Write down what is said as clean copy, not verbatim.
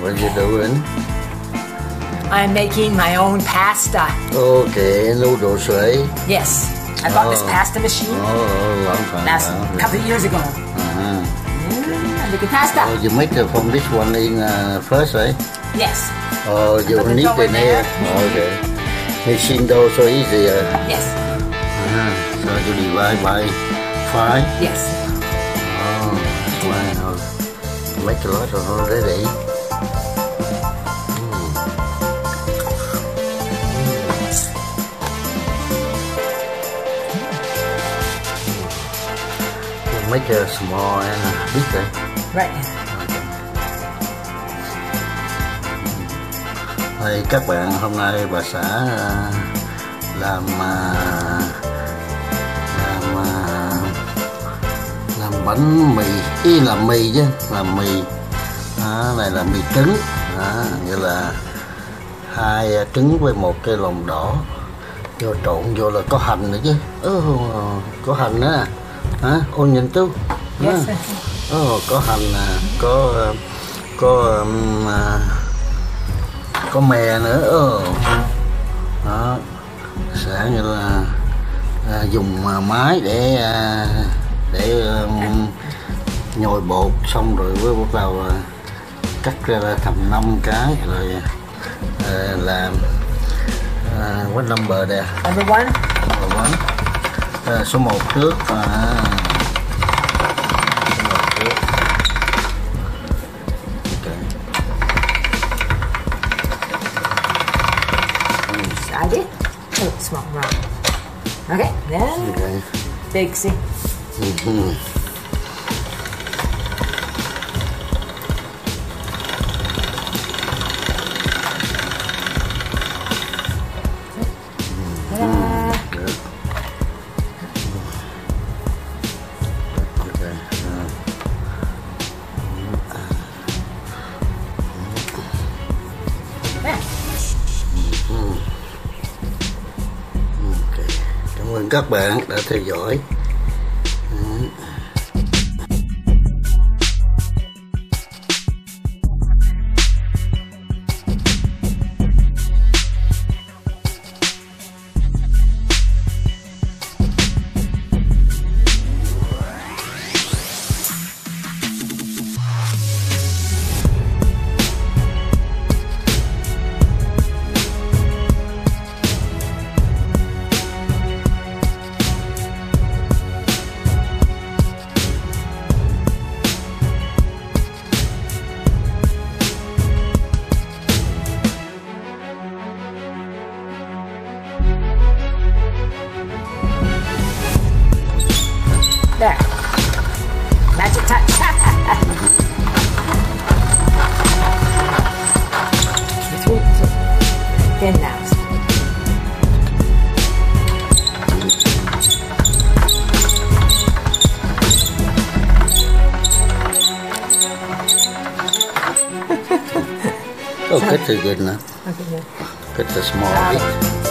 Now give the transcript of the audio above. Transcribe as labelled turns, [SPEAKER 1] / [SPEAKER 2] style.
[SPEAKER 1] What you doing?
[SPEAKER 2] I'm making my own pasta.
[SPEAKER 1] Okay, noodles, right?
[SPEAKER 2] Yes. I bought this pasta machine
[SPEAKER 1] long time
[SPEAKER 2] last
[SPEAKER 1] now.
[SPEAKER 2] couple of years ago. I'm making pasta.
[SPEAKER 1] Oh, you make it from this one in first, right?
[SPEAKER 2] Yes.
[SPEAKER 1] Oh, you
[SPEAKER 2] put the
[SPEAKER 1] need
[SPEAKER 2] dough
[SPEAKER 1] the
[SPEAKER 2] in there.
[SPEAKER 1] nail. Okay. Mixing dough so easy.
[SPEAKER 2] Yes.
[SPEAKER 1] So you divide by 5?
[SPEAKER 2] Yes.
[SPEAKER 1] Oh, wow. Make a lot already. Make a small and big, right?
[SPEAKER 2] Right.
[SPEAKER 1] Hey, các bạn, hôm nay bà xã làm bánh mì, ý làm mì chứ, làm mì. Này là mì trứng, nghĩa là 2 trứng với 1 cái lòng đỏ, vô trộn vô là có hành nữa chứ, có hành nữa. Onion too.
[SPEAKER 2] Yes.
[SPEAKER 1] Có hành nè, có mè nữa. Đó, sẽ như là dùng máy để nhồi bột, xong rồi với bắt đầu cắt ra thành 5 cái rồi làm what number there?
[SPEAKER 2] Number 1.
[SPEAKER 1] Số 1 trước.
[SPEAKER 2] I did. Oh, small round. Okay, then big. See.
[SPEAKER 1] Cảm ơn các bạn đã theo dõi.
[SPEAKER 2] There. Magic touch. Thin now.
[SPEAKER 1] Cut it good enough.
[SPEAKER 2] Okay, yeah.
[SPEAKER 1] Cut the small bit.